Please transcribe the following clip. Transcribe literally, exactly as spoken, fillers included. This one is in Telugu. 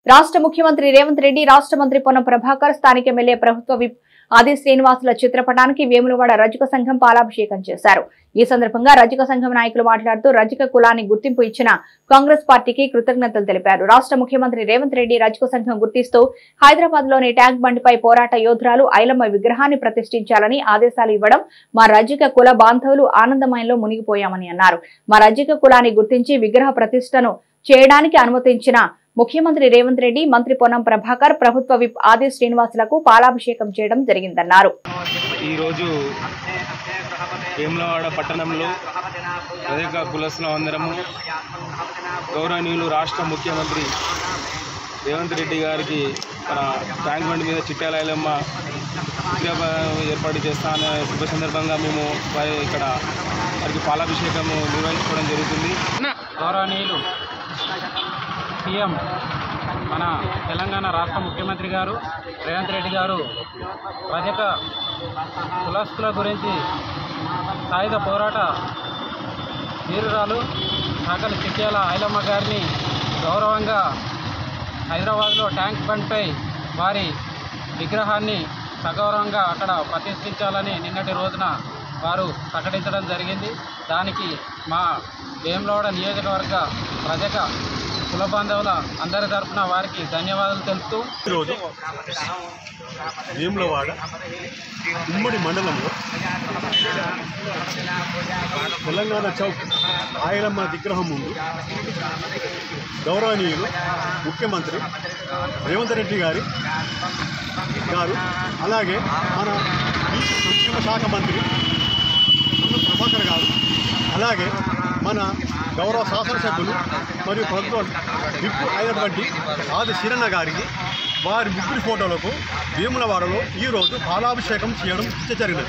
రాష్ట్ర ముఖ్యమంత్రి రేవంత్ రెడ్డి, రాష్ట్ర మంత్రి పొన్నం ప్రభాకర్, స్థానిక ఎమ్మెల్యే ప్రభుత్వ విప్ ఆది శ్రీనివాసుల చిత్రపటానికి వేములవాడ రజక సంఘం పాలాభిషేకం చేశారు. ఈ సందర్భంగా రజక సంఘం నాయకులు మాట్లాడుతూ రజక కులాన్ని గుర్తింపు ఇచ్చిన కాంగ్రెస్ పార్టీకి కృతజ్ఞతలు తెలిపారు. రాష్ట్ర ముఖ్యమంత్రి రేవంత్ రెడ్డి రజక సంఘం గుర్తిస్తూ హైదరాబాద్ లోని ట్యాంక్ బండిపై పోరాట యోధురాలు ఐలమ్మ విగ్రహాన్ని ప్రతిష్ఠించాలని ఆదేశాలు ఇవ్వడం మా రజక కుల బాంధవులు ఆనందమయంలో మునిగిపోయామని అన్నారు. మా రజక కులాన్ని గుర్తించి విగ్రహ ప్రతిష్టను చేయడానికి అనుమతించిన ముఖ్యమంత్రి రేవంత్ రెడ్డి, మంత్రి పొన్నం ప్రభాకర్, ప్రభుత్వ విప్ ఆది శ్రీనివాసులకు పాలాభిషేకం చేయడం జరిగిందన్నారు. ఈ రోజు వేములవాడ పట్టణంలో రజక కులస్తులం అందరము గౌరవనీయులు రాష్ట్ర ముఖ్యమంత్రి రేవంత్ రెడ్డి గారికి మన ట్యాంక్ బండి మీద చిట్యాల ఐలమ్మ విగ్రహం ఏర్పాటు చేస్తా అనే శుభ సందర్భంగా మేము ఇక్కడ వారికి పాలాభిషేకము నిర్వహించుకోవడం జరుగుతుంది. గౌరవనీయులు సీఎం మన తెలంగాణ రాష్ట్ర ముఖ్యమంత్రి గారు రేవంత్ రెడ్డి గారు రజక కులస్తుల గురించి సాయుధ పోరాట వీరురాలు సాకలి చిట్యాల ఐలమ్మ గారిని గౌరవంగా హైదరాబాద్లో ట్యాంక్ బండ్పై వారి విగ్రహాన్ని సగౌరవంగా అక్కడ ప్రతిష్ఠించాలని నిన్నటి రోజున వారు ప్రకటించడం జరిగింది. దానికి మా వేములవాడ నియోజకవర్గ రజక కుల బాంధవుల అందరి తరఫున వారికి ధన్యవాదాలు తెలుపుతూ ఈరోజు వేములవాడ ఉమ్మడి మండలంలో తెలంగాణ చౌక్ ఐలమ్మ విగ్రహం ముందు గౌరవనీయులు ముఖ్యమంత్రి రేవంత్ రెడ్డి గారి గారు అలాగే మన సంక్షేమ శాఖ మంత్రి పొన్నం ప్రభాకర్ గారు అలాగే మన గౌరవ శాసనసభ్యులు మరియు ప్రభుత్వ విప్ అయినటువంటి ఆది శ్రీరన్న గారికి వారి ముగ్గురి ఫోటోలకు వేములవాడలో ఈరోజు పాలాభిషేకం చేయడం జరిగినది.